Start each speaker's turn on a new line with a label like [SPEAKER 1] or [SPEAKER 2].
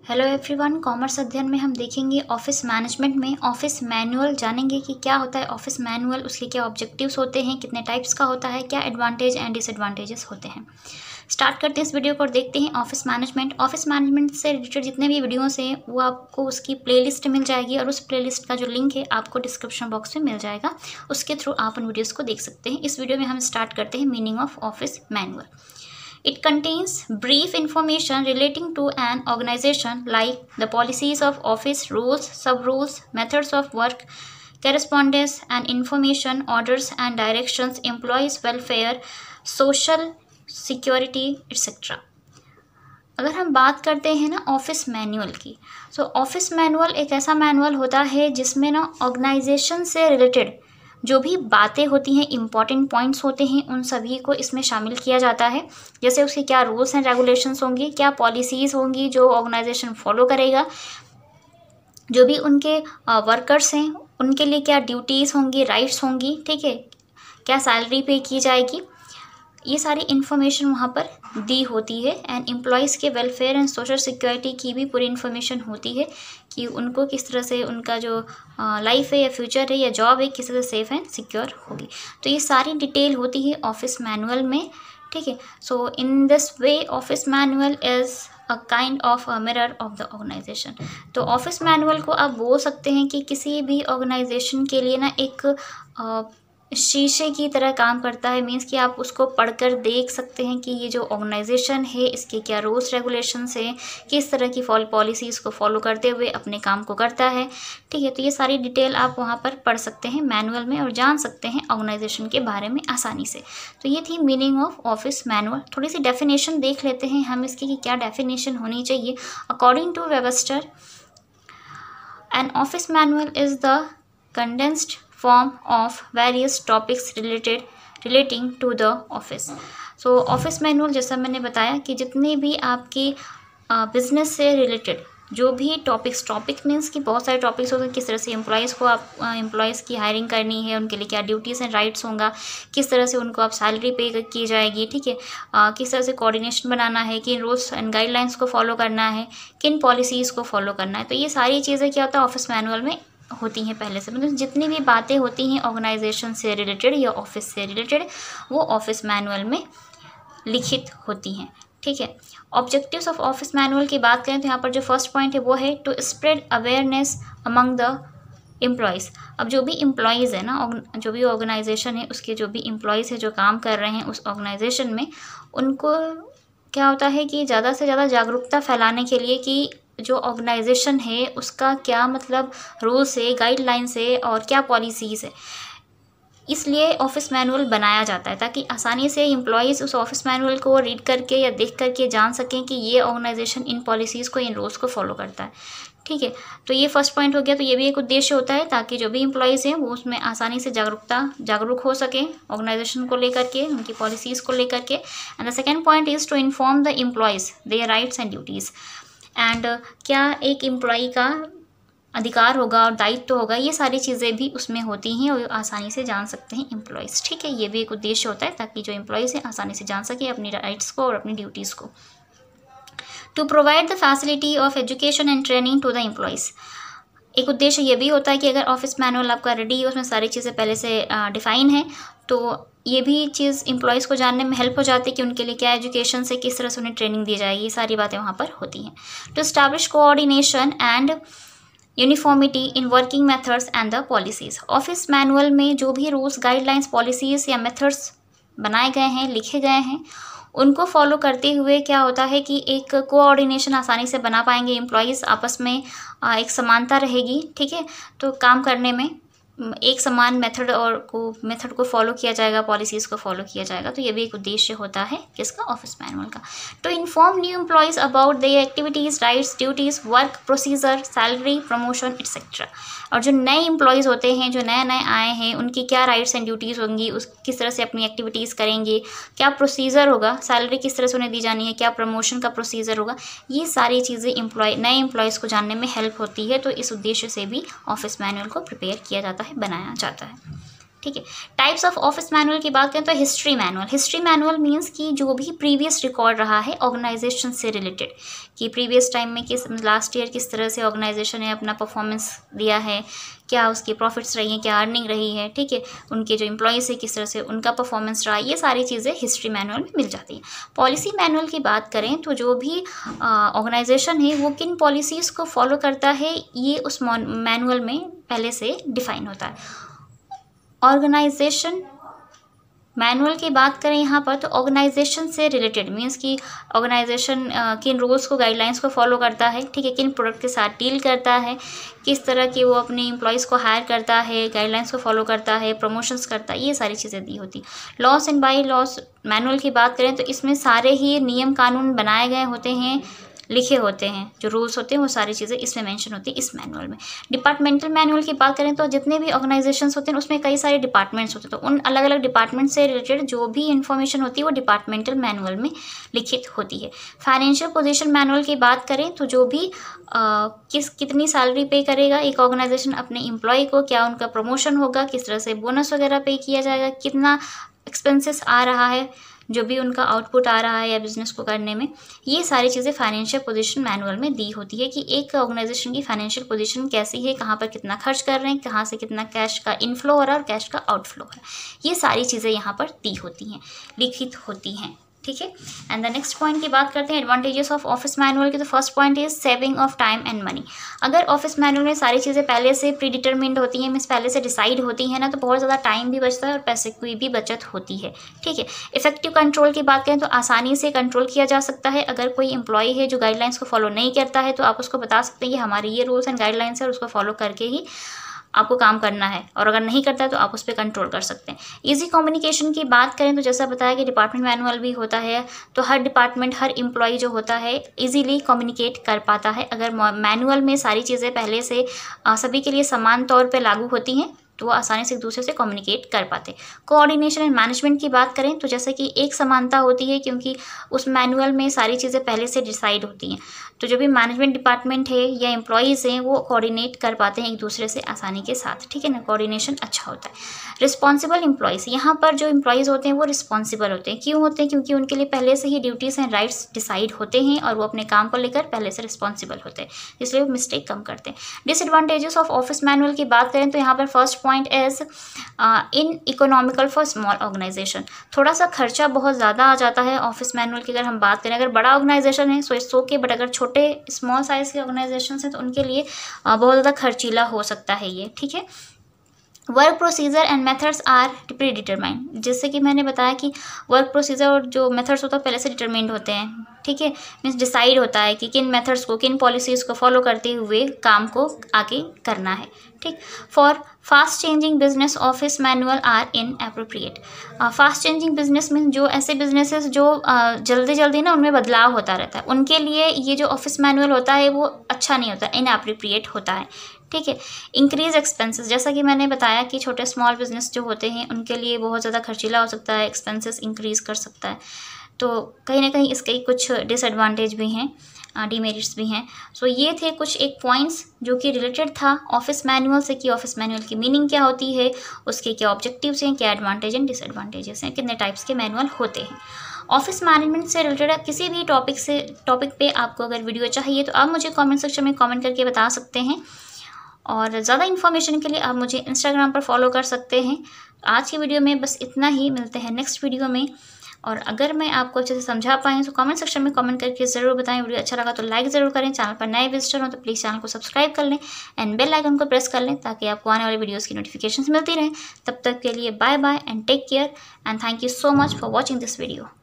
[SPEAKER 1] Hello everyone, commerce अध्ययन में हम देखेंगे ऑफिस मैनेजमेंट में ऑफिस मैनुअल जानेंगे कि क्या होता है ऑफिस मैनुअल, उसके क्या ऑब्जेक्टिव्स होते हैं, कितने टाइप्स का होता है, क्या एडवांटेज एंड डिसएडवांटेजेस होते हैं। स्टार्ट करते हैं इस वीडियो को और देखते हैं ऑफिस मैनेजमेंट। ऑफिस मैनेजमेंट से रिलेटेड जितने भी वीडियोस हैं वो आपको उसकी प्लेलिस्ट मिल जाएगी और उस प्लेलिस्ट का जो लिंक है आपको डिस्क्रिप्शन बॉक्स में मिल जाएगा। उसके थ्रू आप उन वीडियोज़ को देख सकते हैं। इस वीडियो में हम स्टार्ट करते हैं meaning of office manual. It contains brief information relating to an organization like the policies of office, rules, sub-rules, methods of work, correspondence and information, orders and directions, employees' welfare, social security, etc. अगर हम बात करते हैं ना office manual की, तो office manual एक ऐसा मैनुअल होता है जिसमें ना ऑर्गेनाइजेशन से रिलेटेड जो भी बातें होती हैं, इंपॉर्टेंट पॉइंट्स होते हैं, उन सभी को इसमें शामिल किया जाता है। जैसे उसके क्या रूल्स एंड रेगुलेशंस होंगी, क्या पॉलिसीज़ होंगी जो ऑर्गेनाइजेशन फॉलो करेगा, जो भी उनके वर्कर्स हैं उनके लिए क्या ड्यूटीज़ होंगी, राइट्स होंगी, ठीक है, क्या सैलरी पे की जाएगी, ये सारी इन्फॉर्मेशन वहाँ पर दी होती है। एंड एम्प्लॉयज़ के वेलफेयर एंड सोशल सिक्योरिटी की भी पूरी इन्फॉर्मेशन होती है कि उनको किस तरह से उनका जो लाइफ है या फ्यूचर है या जॉब है किस तरह से सेफ एंड सिक्योर होगी। तो ये सारी डिटेल होती है ऑफिस मैनुअल में, ठीक है। So in this way office manual is a kind of a mirror of the organisation. तो ऑफिस मैनुअल को आप बोल सकते हैं कि किसी भी ऑर्गेनाइजेशन के लिए ना एक शीशे की तरह काम करता है। मीन्स कि आप उसको पढ़कर देख सकते हैं कि ये जो ऑर्गेनाइजेशन है इसके क्या रूल्स रेगुलेशंस हैं, किस तरह की पॉलिसीज़ को फॉलो करते हुए अपने काम को करता है, ठीक है। तो ये सारी डिटेल आप वहाँ पर पढ़ सकते हैं मैनुअल में और जान सकते हैं ऑर्गेनाइजेशन के बारे में आसानी से। तो ये थी मीनिंग ऑफ ऑफिस मैनुअल। थोड़ी सी डेफिनेशन देख लेते हैं हम इसकी कि क्या डेफिनेशन होनी चाहिए। According to Webster, an office manual is the condensed form of various topics relating to the office। so office manual जैसा मैंने बताया कि जितने भी आपके बिजनेस से रिलेटेड जो भी टॉपिक मीन्स कि बहुत सारे टॉपिक्स होते हैं, किस तरह से एम्प्लॉयज़ को आप एम्प्लॉयज़ की हायरिंग करनी है, उनके लिए क्या ड्यूटीज़ एंड राइट्स होंगे, किस तरह से उनको आप सैलरी पे की जाएगी, ठीक है, किस तरह से कोऑर्डिनेशन बनाना है, किन रूल्स एंड गाइडलाइंस को फॉलो करना है, किन पॉलिसीज़ को फॉलो करना है। तो ये सारी चीज़ें क्या होता है ऑफिस मैनुअल में होती हैं पहले से। मतलब जितनी भी बातें होती हैं ऑर्गेनाइजेशन से रिलेटेड या ऑफिस से रिलेटेड वो ऑफिस मैनुअल में लिखित होती हैं, ठीक है। ऑब्जेक्टिव्स ऑफ ऑफिस मैनुअल की बात करें तो यहाँ पर जो फर्स्ट पॉइंट है वो है to spread awareness among the employees. अब जो भी एम्प्लॉयज़ है ना, जो भी ऑर्गेनाइजेशन है उसके जो भी एम्प्लॉयज़ है जो काम कर रहे हैं उस ऑर्गेनाइजेशन में, उनको क्या होता है कि ज़्यादा से ज़्यादा जागरूकता फैलाने के लिए कि जो ऑर्गेनाइजेशन है उसका क्या मतलब रूल्स है, गाइडलाइंस है और क्या पॉलिसीज़ है। इसलिए ऑफिस मैनुअल बनाया जाता है ताकि आसानी से एम्प्लॉयज़ उस ऑफिस मैनुअल को रीड करके या देख करके जान सकें कि ये ऑर्गेनाइजेशन इन पॉलिसीज़ को, इन रूल्स को फॉलो करता है, ठीक है। तो ये फर्स्ट पॉइंट हो गया। तो ये भी एक उद्देश्य होता है ताकि जो भी एम्प्लॉयज़ हैं वो उसमें आसानी से जागरूक हो सकें ऑर्गेनाइजेशन को लेकर के, उनकी पॉलिसीज़ को लेकर के। And the second point is to inform the employees their rights and duties. And क्या एक एम्प्लॉई का अधिकार होगा और दायित्व होगा, ये सारी चीज़ें भी उसमें होती हैं और आसानी से जान सकते हैं एम्प्लॉयज़, ठीक है। ये भी एक उद्देश्य होता है ताकि जो एम्प्लॉयज़ हैं आसानी से जान सके अपनी राइट्स को और अपनी ड्यूटीज़ को। To provide the facility of education and training to the employees. एक उद्देश्य ये भी होता है कि अगर ऑफिस मैनुअल आपका रेडी है, उसमें सारी चीज़ें पहले से डिफ़ाइन है, तो ये भी चीज़ एम्प्लॉयज़ को जानने में हेल्प हो जाती है कि उनके लिए क्या एजुकेशन से किस तरह से उन्हें ट्रेनिंग दी जाएगी, ये सारी बातें वहाँ पर होती हैं। To establish coordination and uniformity in working methods and the policies. Office manual में जो भी रूल्स, गाइडलाइंस, पॉलिसीज़ या मेथड्स बनाए गए हैं, लिखे गए हैं, उनको फॉलो करते हुए क्या होता है कि एक कोऑर्डिनेशन आसानी से बना पाएंगे एम्प्लॉयज़, आपस में एक समानता रहेगी, ठीक है। तो काम करने में एक समान मेथड को फॉलो किया जाएगा, पॉलिसीज़ को फॉलो किया जाएगा। तो ये भी एक उद्देश्य होता है किसका, ऑफिस मैनुअल का। To inform new employees about their activities, rights, duties, work procedure, salary, promotion etcetera. और जो नए एम्प्लॉयज़ होते हैं, जो नए आए हैं, उनकी क्या राइट्स एंड ड्यूटीज़ होंगी, उस किस तरह से अपनी एक्टिविटीज़ करेंगे, क्या प्रोसीजर होगा, सैलरी किस तरह से उन्हें दी जानी है, क्या प्रमोशन का प्रोसीजर होगा, ये सारी चीज़ें नए एम्प्लॉयज़ को जानने में हेल्प होती है। तो इस उद्देश्य से भी ऑफिस मैनुअल को प्रिपेयर किया जाता है, बनाया जाता है। ठीक है। टाइप्स ऑफ ऑफिस मैनुअल की बात करें तो history manual. History manual means कि जो भी प्रीवियस रिकॉर्ड रहा है ऑर्गेनाइजेशन से रिलेटेड, कि प्रीवियस टाइम में लास्ट ईयर किस तरह से ऑर्गेनाइजेशन ने अपना परफॉर्मेंस दिया है, क्या उसकी प्रॉफिट्स रही हैं, क्या अर्निंग रही है, ठीक है, उनके जो एम्प्लॉयज़ है किस तरह से उनका परफॉर्मेंस रहा, ये सारी चीज़ें हिस्ट्री मैनुअल में मिल जाती हैं। पॉलिसी मैनुअल की बात करें तो जो भी ऑर्गेनाइजेशन है वो किन पॉलिसीज़ को फॉलो करता है ये उस मैनुअल में पहले से डिफाइन होता है। ऑर्गेनाइजेशन मैनुअल की बात करें यहाँ पर तो ऑर्गेनाइजेशन से रिलेटेड मीन्स कि ऑर्गेनाइजेशन किन रूल्स को गाइडलाइंस को फॉलो करता है, ठीक है, किन प्रोडक्ट के साथ डील करता है, किस तरह की वो अपने एम्प्लॉयज़ को हायर करता है, गाइडलाइंस को फॉलो करता है, प्रमोशंस करता है, ये सारी चीज़ें दी होती। Laws and bylaws manual की बात करें तो इसमें सारे ही नियम कानून बनाए गए होते हैं, लिखे होते हैं, जो रूल्स होते हैं वो सारी चीज़ें इसमें मेंशन होती है इस मैनुअल में। डिपार्टमेंटल मैनुअल की बात करें तो जितने भी ऑर्गेनाइजेशंस होते हैं उसमें कई सारे डिपार्टमेंट्स होते हैं, तो उन अलग अलग डिपार्टमेंट से रिलेटेड जो भी इन्फॉर्मेशन होती है वो डिपार्टमेंटल मैनुअल में लिखित होती है। फाइनेंशियल पोजीशन मैनुअल की बात करें तो जो भी कितनी सैलरी पे करेगा एक ऑर्गेनाइजेशन अपने एम्प्लॉय को, क्या उनका प्रमोशन होगा, किस तरह से बोनस वगैरह पे किया जाएगा, कितना एक्सपेंसेस आ रहा है, जो भी उनका आउटपुट आ रहा है या बिजनेस को करने में, ये सारी चीज़ें फाइनेंशियल पोजीशन मैनुअल में दी होती है कि एक ऑर्गेनाइजेशन की फाइनेंशियल पोजीशन कैसी है, कहाँ पर कितना खर्च कर रहे हैं, कहाँ से कितना कैश का इनफ्लो हो रहा है और कैश का आउटफ्लो हो रहा है, ये सारी चीज़ें यहाँ पर दी होती हैं, लिखित होती हैं, ठीक है। एंड द नेक्स्ट पॉइंट की बात करते हैं एडवांटेजेस ऑफ ऑफिस मैनुअल की। तो first point is saving of time and money. अगर ऑफिस मैनुअल में सारी चीज़ें पहले से प्री डिटरमिन्ड होती हैं, मीन्स पहले से डिसाइड होती हैं ना, तो बहुत ज़्यादा टाइम भी बचता है और पैसे की भी बचत होती है, ठीक है। इफेक्टिव कंट्रोल की बात करें तो आसानी से कंट्रोल किया जा सकता है। अगर कोई एम्प्लॉय है जो गाइडलाइंस को फॉलो नहीं करता है तो आप उसको बता सकते हैं कि हमारे ये रूल्स एंड गाइडलाइंस है और उसको फॉलो करके ही आपको काम करना है, और अगर नहीं करता है तो आप उस पर कंट्रोल कर सकते हैं। इजी कम्युनिकेशन की बात करें तो जैसा बताया कि डिपार्टमेंट मैनुअल भी होता है, तो हर डिपार्टमेंट हर एम्प्लॉय जो होता है इजीली कम्युनिकेट कर पाता है। अगर मैनुअल में सारी चीज़ें पहले से सभी के लिए समान तौर पे लागू होती हैं तो वो आसानी से एक दूसरे से कम्युनिकेट कर पाते। कोऑर्डिनेशन एंड मैनेजमेंट की बात करें तो जैसे कि एक समानता होती है क्योंकि उस मैनुअल में सारी चीज़ें पहले से डिसाइड होती हैं, तो जो भी मैनेजमेंट डिपार्टमेंट है या एम्प्लॉयज़ हैं वो कोऑर्डिनेट कर पाते हैं एक दूसरे से आसानी के साथ, ठीक है ना, कोऑर्डिनेशन अच्छा होता है। रिस्पॉन्सिबल एम्प्लॉयज़, यहाँ पर जो एम्प्लॉयज़ होते हैं वो रिस्पॉन्सिबल होते हैं। क्यों होते हैं? क्योंकि उनके लिए पहले से ही ड्यूटीज़ एंड राइट्स डिसाइड होते हैं और वो अपने काम को लेकर पहले से रिस्पॉन्सिबल होते हैं, इसलिए वो मिस्टेक कम करते हैं। डिसएडवांटेजेस ऑफ ऑफिस मैनुअल की बात करें तो यहाँ पर first point is uneconomical for small organisation. थोड़ा सा खर्चा बहुत ज़्यादा आ जाता है ऑफिस मैनुअल की अगर हम बात करें। अगर बड़ा ऑर्गेनाइजेशन है सो इट्स ओके, बट अगर छोटे स्मॉल साइज़ के ऑर्गेनाइजेशन हैं तो उनके लिए बहुत ज़्यादा खर्चीला हो सकता है ये, ठीक है। Work procedure and methods are predetermined, जैसे कि मैंने बताया कि वर्क प्रोसीजर और जो मेथड्स होता है पहले से डिटरमाइंड होते हैं, ठीक है, मीन्स डिसाइड होता है कि किन मेथड्स को, किन पॉलिसीज़ को फॉलो करते हुए काम को आगे करना है, ठीक। For fast changing business office manual are inappropriate. Fast changing business में जो ऐसे बिजनेसेस जो जल्दी जल्दी ना उनमें बदलाव होता रहता है, उनके लिए ये जो ऑफिस मैनुअल होता है वो अच्छा नहीं होता, इन एप्रोप्रिएट होता है, ठीक है। इंक्रीज एक्सपेंसेस, जैसा कि मैंने बताया कि छोटे स्मॉल बिजनेस जो होते हैं उनके लिए बहुत ज़्यादा खर्चीला हो सकता है, एक्सपेंसेस इंक्रीज कर सकता है, तो कहीं ना कहीं इसके कुछ डिसएडवांटेज भी हैं, डीमेरिट्स भी हैं। सो ये थे कुछ एक पॉइंट्स जो कि रिलेटेड था ऑफिस मैनुअल से कि ऑफिस मैनुअल की मीनिंग क्या होती है, उसके क्या ऑब्जेक्टिव्स हैं, क्या एडवांटेज एंड डिसएडवांटेजेस हैं, कितने टाइप्स के मैनुअल होते हैं। ऑफिस मैनेजमेंट से रिलेटेड किसी भी टॉपिक पे आपको अगर वीडियो चाहिए तो आप मुझे कमेंट सेक्शन में कमेंट करके बता सकते हैं, और ज़्यादा इन्फॉर्मेशन के लिए आप मुझे इंस्टाग्राम पर फॉलो कर सकते हैं। आज की वीडियो में बस इतना ही, मिलते हैं नेक्स्ट वीडियो में। और अगर मैं आपको अच्छे से समझा पाई तो कमेंट सेक्शन में कमेंट करके ज़रूर बताएं। वीडियो अच्छा लगा तो लाइक ज़रूर करें, चैनल पर नए विजिटर हो तो प्लीज़ चैनल को सब्सक्राइब कर लें एंड बेल आइकन को प्रेस कर लें ताकि आपको आने वाले वीडियोज़ की नोटिफिकेशन मिलती रहें। तब तक के लिए bye bye and take care and thank you so much for watching this video.